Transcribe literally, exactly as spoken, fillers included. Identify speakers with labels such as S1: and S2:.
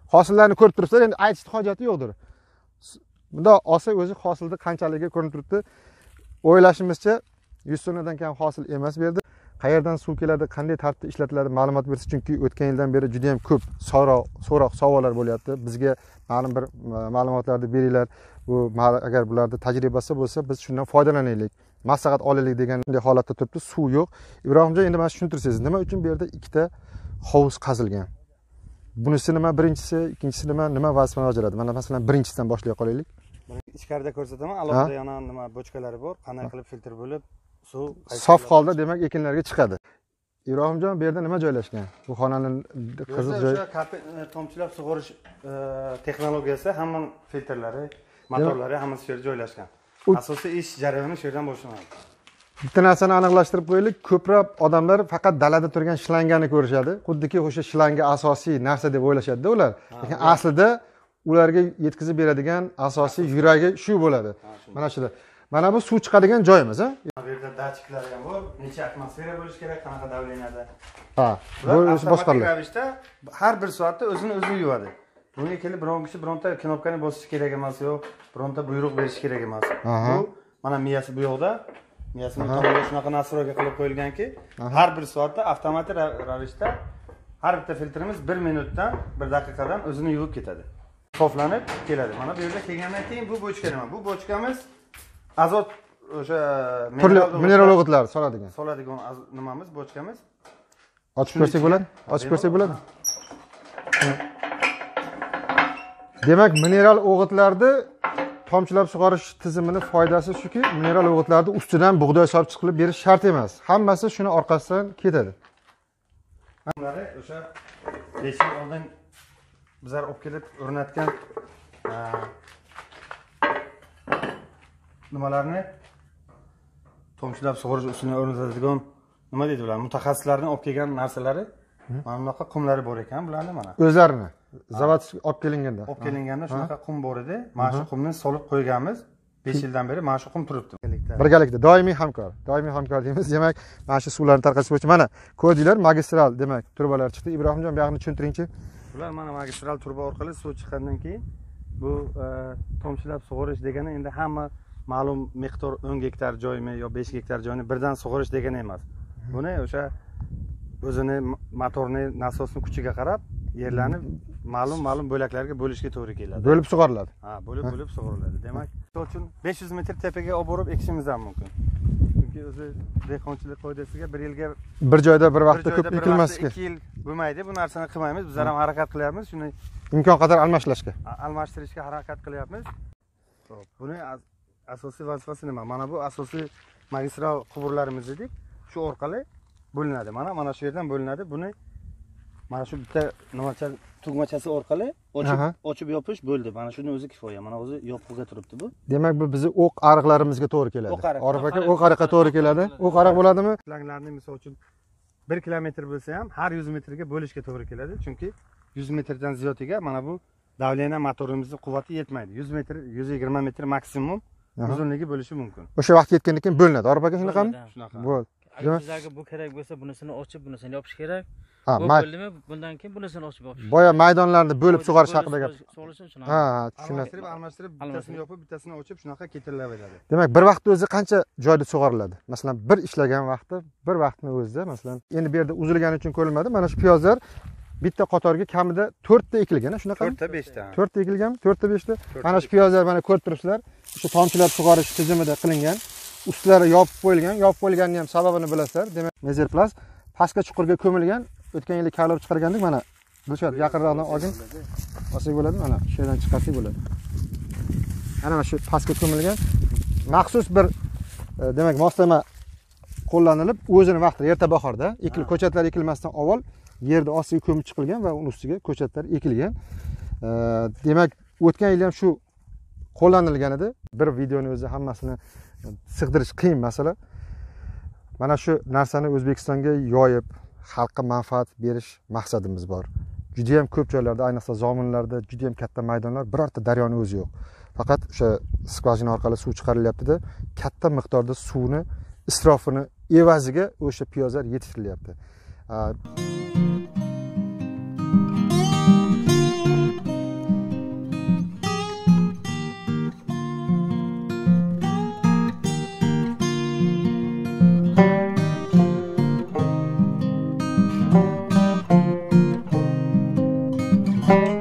S1: hosillarni ko'rib turibsizlar, endi aytishni hojati yo'qdir. Bunda olsa o'zi hosilda qanchaligi ko'rinib turibdi. O'ylashimizcha yuz so'mdan kam hosil emas bu yerda. Qayerdan suv keladi, qanday tartibda ishlatiladi ma'lumot bersa, chunki o'tgan yildan beri juda ham ko'p so'roq, so'roq savollar bo'lyapti. Bizga ma'lum bir ma'lumotlarni beringlar. Bu agar bularda tajribasi bo'lsa, biz shundan foydalanaylik, maslahat olaylik degan holatda turibdi. Suv yo'q. Ibrohimjon, endi mana tushuntirsangiz, nima uchun bu yerda ikkita hovuz qazilgan? Bunisi nima, birinchisi, ikkinchisi nima, nima vazifani bajaradi? Mana masalan birinchisidan boshlay qolaylik.
S2: Ichkarida ko'rsataman, alohida yana nima bochkalari bor, qanday qilib filtr bo'lib suv
S1: sof holda demak ekinlarga chiqadi. Ibrohimjon, bu yerda nima joylashgan? Bu xonaning qizil joyi.
S2: O'sha tomchilab sug'orish texnologiyasi, hamma filtrlari, motorlari hammasi shu yerda joylashgan. Asosiy ish jarayoni shu yerdan boshlanadi.
S1: Bitta narsani aniqlashtirib qo'yaylik, ko'plab odamlar faqat dalada turgan shlangani ko'rishadi. Xuddiki o'sha shlanga asosiy narsa deb o'ylashadi-da ular. Lekin aslida ularga yetkazib beradigan asosiy yuragi shu bo'ladi. Mana shuda. Mana bu suv chiqadigan joyimiz, ha?
S2: Bu yerda datchiklar ham bor. Necha atmosfera bo'lishi kerak, qanaqa davleniyada.
S1: Ha, bu boshqariladi.
S2: Ravishda har bir soatda o'zini o'zi yuvadi. Bunga kelib biron kishi bironta knopkani bosishi kerak emas, yo'q, bironta buyruq berish kerak emas. Bu mana miyasi bu yoqda. Miyasini tomonga shunaqa nastroyga qilib qo'yilganki, har bir soatda avtomatik ravishda har bitta filtrimiz bir minutdan, bir daqiqadan o'zini yuvib ketadi. Soflanib keladi. Mana bu yerda kelgandan keyin bu bochka nima? Bu bochkamiz azot o'sha
S1: mineral o'g'itlar soladigan.
S2: Soladigan nimamiz, bochkamiz.
S1: Ochib ko'rsak bo'ladi? Ochib ko'rsak bo'ladi? Demak, mineral o'g'itlarni tomchilab sug'orish tizimining foydasi shuki, mineral o'g'itlarni ustidan bug'doy solib chiqib berish shart emas. Hammasi shuni orqasidan ketadi.
S2: Bunlari o'sha besh yil oldin bizlar olib kelib o'rnatgan nimalarni tomchilab sug'orish usulini o'rnatadigan nima deydi bular? Mutaxassislarning olib kelgan narsalari, mana bunaqa qumlari bor ekan bularni mana.
S1: O'zlarini zavod olib kelinganda.
S2: Olib kelinganda shunaqa qum bor edi. Mana shu qumni solib qo'yganmiz. besh yildan beri mana shu qum turibdi.
S1: Birgalikda doimiy hamkor. Doimiy hamkor deymiz. Demak, mana shu suvlarni tarqatish bo'yicha mana ko'rdinglar, magistral demak turbalar chiqdi. Ibrohimjon, bu yoqni tushuntiringchi.
S2: Bular mana magistral turba orqali suv chiqqandan keyin bu tomchilab sug'orish degani endi hamma ma'lum miqdor o'n gektar joymi yo besh gektar joyni birdan sug'orish degani emas. Buni o'sha o'zini motorni, nasosning kuchiga qarab yerlarni ma'lum ma'lum bo'laklarga bo'lishga to'g'ri keladi.
S1: Bo'lib sug'oriladi.
S2: Ha, bo'lib bo'lib sug'oriladi. Demak, shuning uchun besh yuz metr tepaga olib borib ekishimiz ham mumkin. Chunki o'zi dehqonchilik qoidasiga bir yilga
S1: bir joyda bir vaqtda ko'p ekilmasligi.
S2: ikki yil bo'lmaydi. Bu narsani qilmaymiz. Bizlar ham harakat qilyapmiz. Shuni
S1: imkon qadar almashtirishga.
S2: Almashtirishga harakat qilyapmiz. Xo'p, buni asosiy vazifasi nima? Mana bu asosiy magistral quvurlarimiz edik. Shu orqali bo'linadi. Mana mana shu yerdan bo'linadi. Buni mana shu bitta nimacha tugmachasi orqali ochib ochib yopish bo'ldi. Mana shuni o'zi kifoya. Mana o'zi yopiqga turibdi bu.
S1: Demak, bu bizni o'q ariqlarimizga to'g'ri keladi. Orif aka, o'q ariqqa to'g'ri keladi. O'q ariq bo'ladimi?
S2: Slanglarni misol uchun bir kilometr bo'lsa ham har yuz metrga bo'lishga to'g'ri keladi. Chunki yuz metrdan ziyodiga mana bu davleniya motorimizning quvvati yetmaydi. yuz metr, yuz yigirma metr maksimum uzunligi bo'lishi mumkin.
S1: O'sha vaqt yetgandan keyin bo'linadi. Orif aka shunaqami?
S2: Shunaqa.
S1: Bo'ldi.
S3: Agar bizlarga bu kerak bo'lsa, bunisini ochib, bunisini yopish kerak.
S1: Ha,
S3: bo'ldimi? Bundan keyin bunisini ochib yopish.
S1: Boya maydonlarni bo'lib sug'orish haqida gap.
S2: Ha, tushunasiz. Almashtirib, bittasini yopib, bittasini ochib, shunaqa ketilaveradi.
S1: Demak, bir vaqtda o'zi qancha joyda sug'oriladi? Masalan, bir ishlagan vaqtda, bir vaqtning o'zida, masalan, endi bu yerda uzilgani uchun ko'rilmadi. Mana shu piyozlar bitta qatorga kamida to'rtta ekilgan, shunaqa.
S2: to'rtta beshta.
S1: to'rtta ekilganmi? to'rtta beshta. Mana shu piyozlar mana ko'rib turibsizlar. Shu tomchilab sug'orish tizimida qilingan. Ustlari yopib qo'yilgan. Yopib qo'yilganining ham sababini bilasizlar. Demak, mezerplast pastga chuqurga ko'milgan. O'tgan yili kavlab chiqargandik mana. Dilshod, yaqinroqdan olgin. Olsak bo'ladi, mana shu yerdan chiqarsak bo'ladi. Ana shu pastga ko'milgan maxsus bir demak moslama qo'llanilib, o'zini vaqtida erta bahorda ekilib, ko'chatlar ekilmasdan avval yerda ostiga ko'mib chiqilgan va uning ustiga ko'chatlar ekilgan. Demak, o'tgan yil ham shu qo'llanilgan edi. Bir videoni o'zi hammasini sig'dirish qiyin masala. Mana shu narsani O'zbekistonga yoyib, xalqqa manfaat berish maqsadimiz bor. Juda ham ko'p joylarda, ayniqsa zominlarda juda ham katta maydonlar, birorta daryoni o'zi yo'q. Faqat o'sha skvajina orqali suv chiqarilyapti-da, katta miqdorda suvni isrofini evaziga o'sha piyozlar yetishtirilyapti. Rahmat.